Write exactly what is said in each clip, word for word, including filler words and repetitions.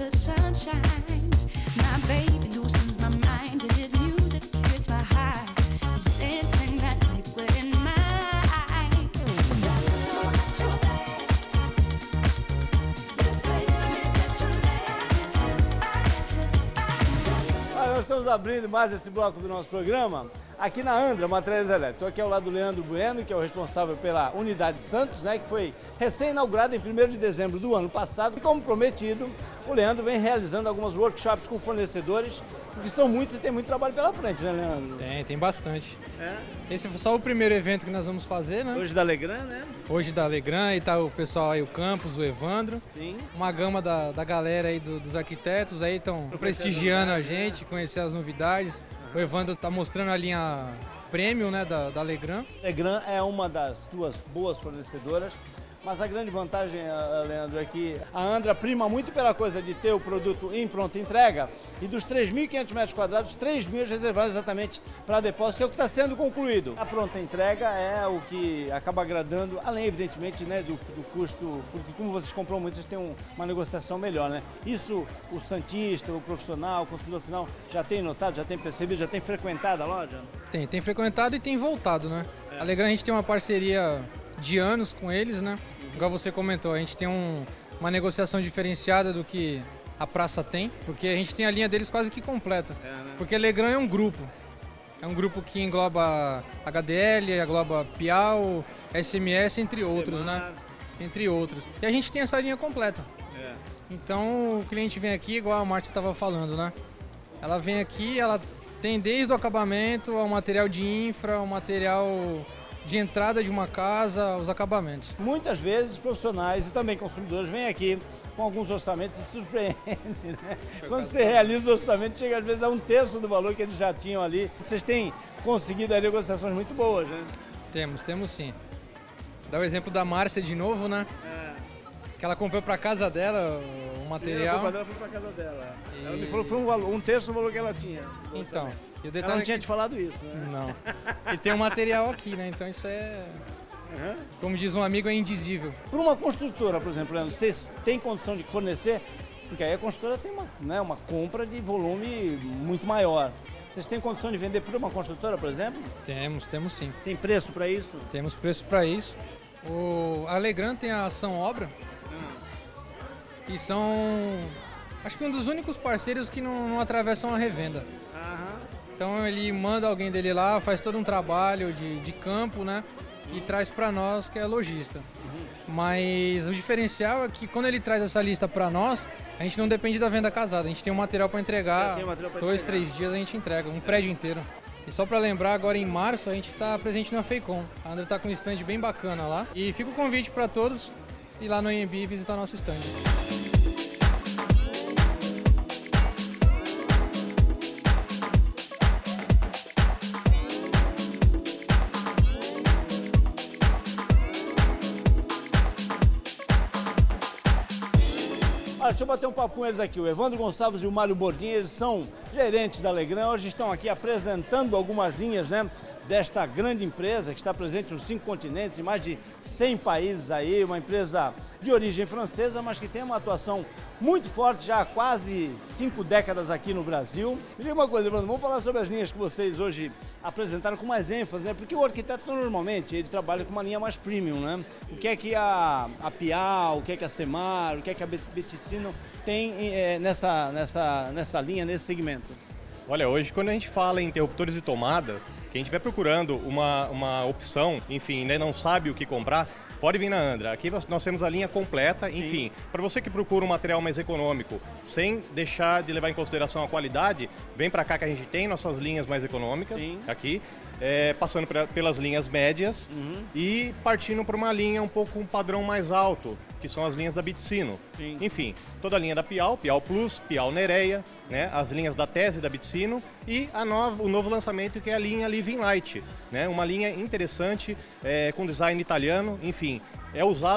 Nós estamos abrindo mais esse bloco do nosso programa aqui na Andra Materiais Elétricos. Estou aqui ao lado do Leandro Bueno, que é o responsável pela Unidade Santos, né, que foi recém-inaugurada em primeiro de dezembro do ano passado. E como prometido, o Leandro vem realizando alguns workshops com fornecedores, porque são muitos e tem muito trabalho pela frente, né, Leandro? Tem, tem bastante. É? Esse foi só o primeiro evento que nós vamos fazer, né? Hoje da Legrand, né? Hoje da Legrand, e tá o pessoal aí, o Campos, o Evandro. Sim. Uma gama da, da galera aí do, dos arquitetos aí estão prestigiando a gente, conhecer as novidades. Uhum. O Evandro tá mostrando a linha Premium, né, da, da Legrand. Legrand é uma das tuas boas fornecedoras. Mas a grande vantagem, Leandro, é que a Andra prima muito pela coisa de ter o produto em pronta entrega e dos três mil e quinhentos metros quadrados, três mil reservados exatamente para depósito, que é o que está sendo concluído. A pronta entrega é o que acaba agradando, além, evidentemente, né, do, do custo, porque como vocês compram muito, vocês têm um, uma negociação melhor, né? Isso o santista, o profissional, o consumidor final já tem notado, já tem percebido, já tem frequentado a loja? Tem, tem frequentado e tem voltado, né? É. A Legrand, a gente tem uma parceria de anos com eles, né? Igual você comentou, a gente tem um, uma negociação diferenciada do que a praça tem, porque a gente tem a linha deles quase que completa. É, né? Porque a Legrand é um grupo. É um grupo que engloba H D L, engloba Piau, S M S, entre Semar. outros, né? Entre outros. E a gente tem essa linha completa. É. Então o cliente vem aqui, igual a Márcia estava falando, né? Ela vem aqui, ela tem desde o acabamento ao material de infra, ao material de entrada de uma casa, os acabamentos. Muitas vezes profissionais e também consumidores vêm aqui com alguns orçamentos e se surpreendem, né? Quando você realiza o orçamento, chega às vezes a um terço do valor que eles já tinham ali. Vocês têm conseguido aí negociações muito boas, né? Temos, temos sim. Dá o exemplo da Márcia de novo, né? É. Que ela comprou para casa dela o material. Sim, ela foi para casa dela. E... Ela me falou que foi um, valor, um terço do valor que ela tinha. Então. E o detalhe ela não tinha te falado isso, né? Não. E tem um material aqui, né? Então isso é, uhum. Como diz um amigo, é indizível. Para uma construtora, por exemplo, vocês têm condição de fornecer? Porque aí a construtora tem uma, né, uma compra de volume muito maior. Vocês têm condição de vender para uma construtora, por exemplo? Temos, temos sim. Tem preço para isso? Temos preço para isso. O a Legrand tem a ação obra. Uhum. E são, acho que um dos únicos parceiros que não, não atravessam a revenda. Uhum. Então ele manda alguém dele lá, faz todo um trabalho de, de campo, né? E traz para nós, que é lojista. Uhum. Mas o diferencial é que quando ele traz essa lista para nós, a gente não depende da venda casada. A gente tem um material para entregar, material pra dois, entregar. três dias a gente entrega, um é. prédio inteiro. E só para lembrar, agora em março a gente está presente na FEICOM. A Andra está com um stand bem bacana lá. E fica o convite para todos ir lá no A M B e visitar nosso stand. Deixa eu bater um papo com eles aqui. O Evandro Gonçalves e o Mário Bordin, eles são gerentes da Legrand. Hoje estão aqui apresentando algumas linhas, né, desta grande empresa que está presente nos cinco continentes, em mais de cem países aí, uma empresa de origem francesa, mas que tem uma atuação muito forte já há quase cinco décadas aqui no Brasil. Me diga uma coisa, Evandro, vamos falar sobre as linhas que vocês hoje apresentaram com mais ênfase, né? Porque o arquiteto normalmente ele trabalha com uma linha mais premium, né? O que é que a, a Piau, o que é que a Semar, o que é que a Beticino tem é, nessa, nessa, nessa linha, nesse segmento? Olha, hoje quando a gente fala em interruptores e tomadas, que a gente vai procurando uma, uma opção, enfim, né, não sabe o que comprar, pode vir na Andra. Aqui nós temos a linha completa, enfim, para você que procura um material mais econômico, sem deixar de levar em consideração a qualidade, vem para cá que a gente tem nossas linhas mais econômicas, Sim. aqui, é, passando pra, pelas linhas médias uhum. e partindo para uma linha um pouco um padrão mais alto, que são as linhas da Beticino. Sim. Enfim, toda a linha da Piau, Piau Plus, Piau Nereia, né, as linhas da Tese da Beticino e a nova, o novo lançamento que é a linha Living Light, né, uma linha interessante, é, com design italiano, enfim, é usado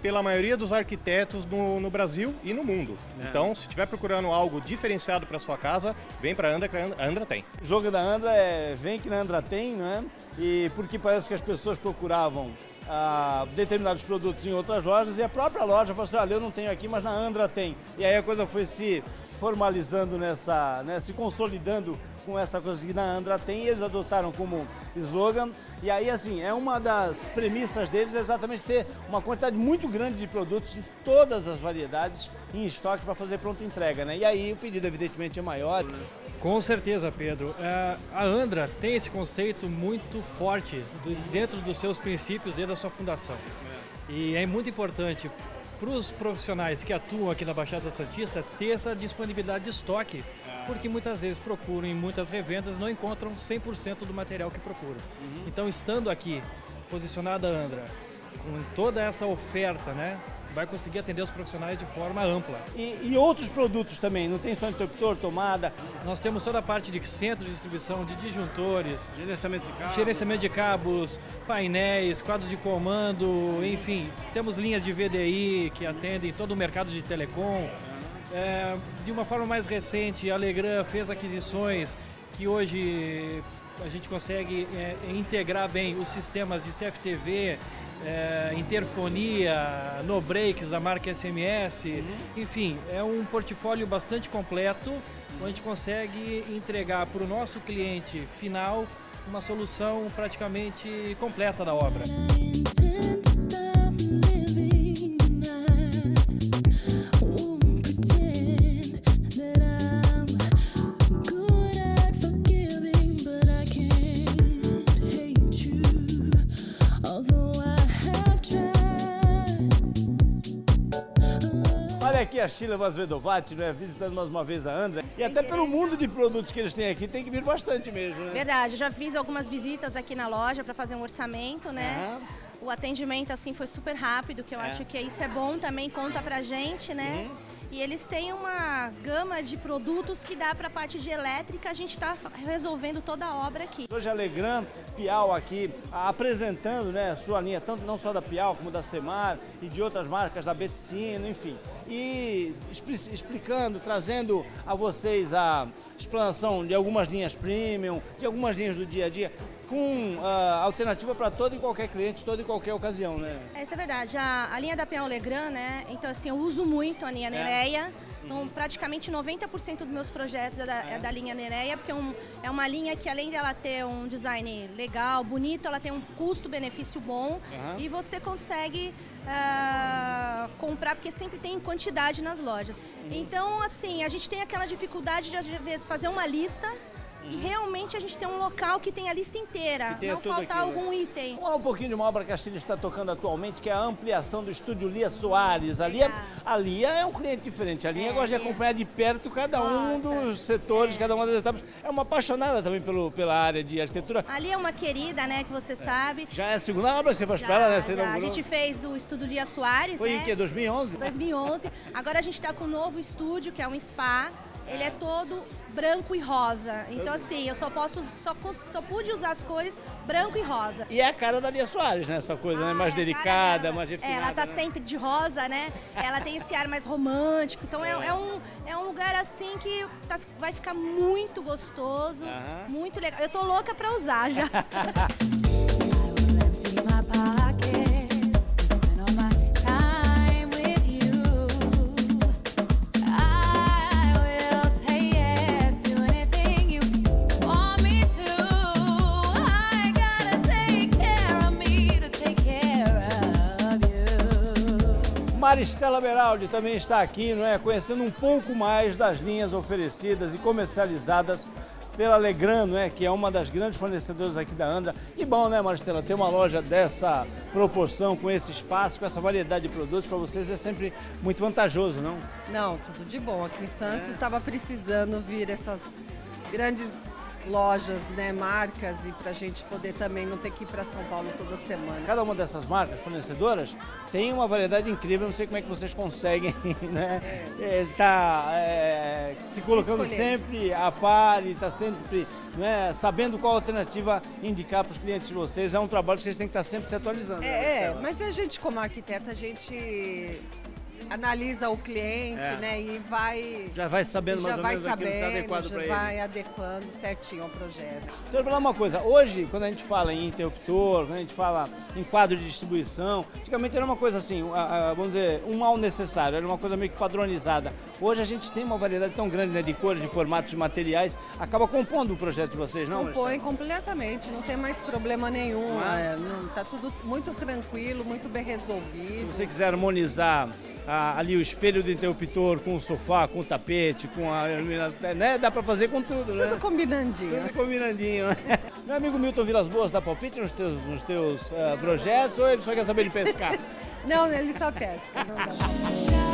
pela maioria dos arquitetos no, no Brasil e no mundo. É. Então, se estiver procurando algo diferenciado para sua casa, vem para a Andra, que a Andra tem. O jogo da Andra é vem que na Andra tem, não é? E porque parece que as pessoas procuravam ah, determinados produtos em outras lojas e a própria loja falou assim, olha, eu não tenho aqui, mas na Andra tem. E aí a coisa foi se formalizando nessa, né, se consolidando com essa coisa que na Andra tem, e eles adotaram como slogan. E aí, assim, é uma das premissas deles é exatamente ter uma quantidade muito grande de produtos de todas as variedades em estoque para fazer pronta entrega, né? E aí o pedido, evidentemente, é maior. Com certeza, Pedro. A Andra tem esse conceito muito forte dentro dos seus princípios, dentro da sua fundação. E é muito importante para os profissionais que atuam aqui na Baixada Santista ter essa disponibilidade de estoque, porque muitas vezes procuram em muitas revendas não encontram cem por cento do material que procuram. Uhum. Então, estando aqui, posicionada a Andra, com toda essa oferta, né, vai conseguir atender os profissionais de forma ampla. E, e outros produtos também, não tem só interruptor, tomada? Nós temos toda a parte de centro de distribuição de disjuntores, gerenciamento de cabos, gerenciamento de cabos, painéis, quadros de comando, enfim, temos linhas de V D I que atendem todo o mercado de telecom. É, de uma forma mais recente, a Legrand fez aquisições que hoje a gente consegue é, integrar bem os sistemas de C F T V, é, interfonia, no breaks da marca S M S, uhum. Enfim, é um portfólio bastante completo, onde a gente consegue entregar para o nosso cliente final uma solução praticamente completa da obra. Olha aqui a Sheila Vasvedovati, né, visitando mais uma vez a Andra. E até pelo mundo de produtos que eles têm aqui, tem que vir bastante mesmo, né? Verdade, eu já fiz algumas visitas aqui na loja para fazer um orçamento, né? Uhum. O atendimento, assim, foi super rápido, que eu é. acho que isso é bom também, conta pra gente, né? Uhum. E eles têm uma gama de produtos que dá para a parte de elétrica, a gente está resolvendo toda a obra aqui. Hoje a Legrand Piau aqui apresentando, né, sua linha, tanto não só da Piau como da Semar e de outras marcas, da Betesino, enfim. E explicando, trazendo a vocês a explanação de algumas linhas premium, de algumas linhas do dia a dia, com uh, alternativa para todo e qualquer cliente, toda e qualquer ocasião, né? Isso é verdade. A, a linha da Piau Legrand, né? Então, assim, eu uso muito a linha Nereia. É. Então, praticamente noventa por cento dos meus projetos é da, é. É da linha Nereia, porque é, um, é uma linha que, além dela ter um design legal, bonito, ela tem um custo-benefício bom, uhum. E você consegue uh, comprar, porque sempre tem quantidade nas lojas. Uhum. Então, assim, a gente tem aquela dificuldade de, às vezes, fazer uma lista. E realmente a gente tem um local que tem a lista inteira, não faltar algum item. Vamos falar um pouquinho de uma obra que a Sheila está tocando atualmente, que é a ampliação do estúdio Lia Soares. A Lia, a Lia é um cliente diferente, a Lia é, gosta de acompanhar de perto cada Nossa. um dos setores, é. cada uma das etapas. É uma apaixonada também pelo, pela área de arquitetura. A Lia é uma querida, né, que você é. sabe. Já é a segunda obra que você faz para ela, né? Você a gente fez o estúdio Lia Soares, Foi né? em que? dois mil e onze? dois mil e onze. Agora a gente está com um novo estúdio, que é um spa. Ele é todo branco e rosa. Então, assim, eu só posso, só, só pude usar as cores branco e rosa. E é a cara da Lia Soares, né? Essa coisa, ah, né? Mais é delicada, mais refinada. É, ela tá né? sempre de rosa, né? Ela tem esse ar mais romântico. Então, é, é, um, é um lugar, assim, que tá, vai ficar muito gostoso, uh-huh. muito legal. Eu tô louca pra usar já. Maristela Beraldi também está aqui, não é? Conhecendo um pouco mais das linhas oferecidas e comercializadas pela Legrand, não é? Que é uma das grandes fornecedoras aqui da Andra. E bom, né, Maristela, ter uma loja dessa proporção, com esse espaço, com essa variedade de produtos, para vocês é sempre muito vantajoso, não? Não, tudo de bom. Aqui em Santos estava é. precisando vir essas grandes lojas, né, marcas, e para a gente poder também não ter que ir para São Paulo toda semana. Cada uma dessas marcas fornecedoras tem uma variedade incrível, não sei como é que vocês conseguem, né? É, tá é, se colocando Escolher. sempre a par e está sempre, né, sabendo qual alternativa indicar para os clientes de vocês. É um trabalho que vocês têm que estar sempre se atualizando. É, né? é, mas a gente como arquiteta, a gente analisa o cliente, É. né, e vai... Já vai sabendo mais já ou vai menos aquilo que está sabendo, adequado já para ele. vai adequando certinho ao projeto. Deixa eu falar uma coisa, hoje quando a gente fala em interruptor, quando a gente fala em quadro de distribuição, antigamente era uma coisa assim, a, a, vamos dizer, um mal necessário, era uma coisa meio que padronizada. Hoje a gente tem uma variedade tão grande, né, de cores, de formatos, de materiais, acaba compondo o projeto de vocês, não? Compõe completamente, não tem mais problema nenhum, Não é? é, não, tá tudo muito tranquilo, muito bem resolvido. Se você quiser harmonizar a, ali o espelho do interruptor com o sofá, com o tapete, com a iluminação, né? Dá pra fazer com tudo, né? Tudo combinandinho. Tudo combinandinho, né? Meu amigo Milton Vilas Boas dá palpite nos teus, nos teus uh, projetos ou ele só quer saber de pescar? Não, ele só pesca. Não dá.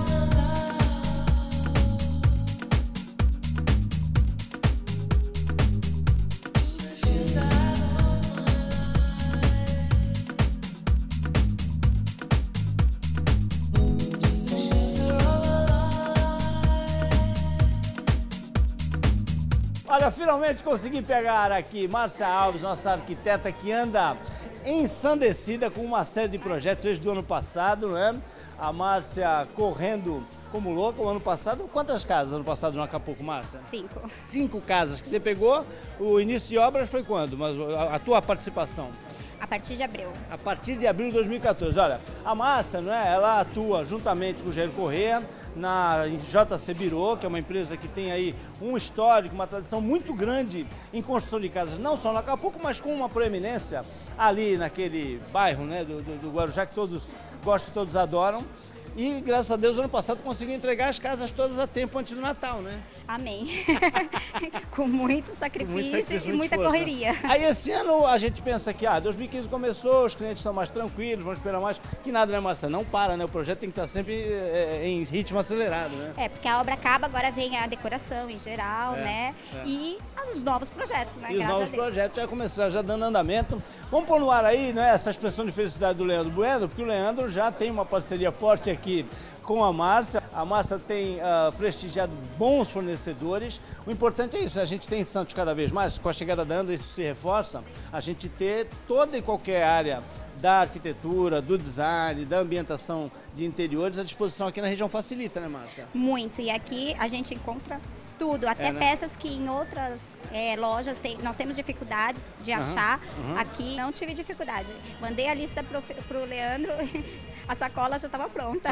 Olha, finalmente consegui pegar aqui Márcia Alves, nossa arquiteta que anda ensandecida com uma série de projetos desde o ano passado, né? A Márcia correndo como louca o ano passado. Quantas casas ano passado no Acapulco, Márcia? Cinco. Cinco casas que você pegou. O início de obras foi quando? Mas a, a tua participação? A partir de abril. A partir de abril de dois mil e quatorze. Olha, a Márcia, né, ela atua juntamente com o Jair Corrêa na J C Birô, que é uma empresa que tem aí um histórico, uma tradição muito grande em construção de casas, não só no Acapulco, mas com uma proeminência ali naquele bairro, né, do, do, do Guarujá, que todos gostam, todos adoram. E, graças a Deus, ano passado conseguiu entregar as casas todas a tempo antes do Natal, né? Amém. Com muito sacrifício, Muito sacrifício, e muita força. correria. Aí esse ano a gente pensa que, ah, dois mil e quinze começou, os clientes estão mais tranquilos, vão esperar mais, que nada, né, Márcia? Não para, né? O projeto tem que estar sempre é, em ritmo acelerado, né? É, porque a obra acaba, agora vem a decoração em geral, É, né? é. E os novos projetos, né? E os Graças novos a Deus. projetos já começaram, já dando andamento. Vamos pôr no ar aí, né, essa expressão de felicidade do Leandro Bueno, porque o Leandro já tem uma parceria forte aqui com a Márcia. A Márcia tem uh, prestigiado bons fornecedores. O importante é isso, a gente tem em Santos cada vez mais, com a chegada da Andra isso se reforça, a gente ter toda e qualquer área da arquitetura, do design, da ambientação de interiores à disposição aqui na região facilita, né, Márcia? Muito. E aqui a gente encontra tudo, até É, né? peças que em outras é, lojas tem, nós temos dificuldades de Aham, achar. aham. Aqui não tive dificuldade. Mandei a lista pro, pro Leandro, a sacola já estava pronta.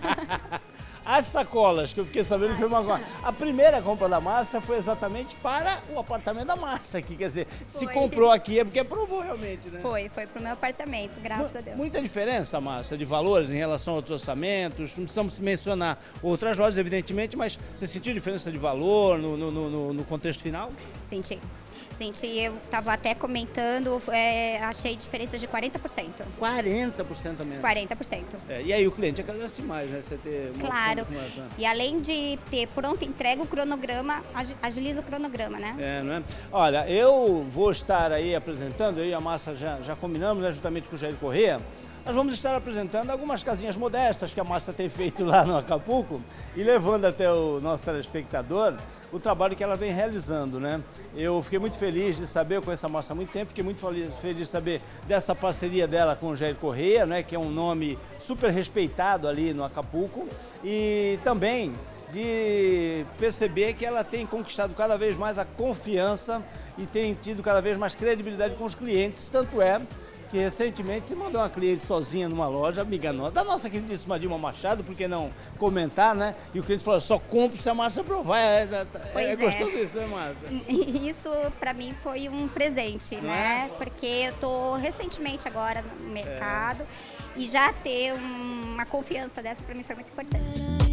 As sacolas, que eu fiquei sabendo que foi uma coisa. A primeira compra da Márcia foi exatamente para o apartamento da Márcia aqui. Quer dizer, se Foi. comprou aqui é porque aprovou realmente, né? Foi, foi pro meu apartamento, graças a Deus. Muita diferença, Márcia, de valores em relação a outros orçamentos. Não precisamos mencionar outras lojas, evidentemente, mas você sentiu diferença de valor no, no, no, no contexto final? Senti. Senti, eu estava até comentando, é, achei diferença de quarenta por cento. quarenta por cento a menos. quarenta por cento. É, e aí o cliente agradece mais, né? Você ter uma Claro. opção como essa. E além de ter pronta entrega, o cronograma, agi- agiliza o cronograma, né? É, não é? Olha, eu vou estar aí apresentando, eu e a Márcia já, já combinamos, né, juntamente com o Jair Corrêa, nós vamos estar apresentando algumas casinhas modestas que a Márcia tem feito lá no Acapulco e levando até o nosso telespectador o trabalho que ela vem realizando, né? Eu fiquei muito feliz de saber, eu conheço a Márcia há muito tempo, fiquei muito feliz de saber dessa parceria dela com o Jair Corrêa, né, que é um nome super respeitado ali no Acapulco, e também de perceber que ela tem conquistado cada vez mais a confiança e tem tido cada vez mais credibilidade com os clientes, tanto é que recentemente se mandou uma cliente sozinha numa loja, amiga nossa, da nossa queridíssima Dilma Machado, por que não comentar, né? E o cliente falou, só compro se a Márcia provar. É, é, Pois é é. gostoso isso, né, Márcia? E isso para mim foi um presente, Não né? é? Porque eu tô recentemente agora no mercado e já ter um- uma confiança dessa para mim foi muito importante.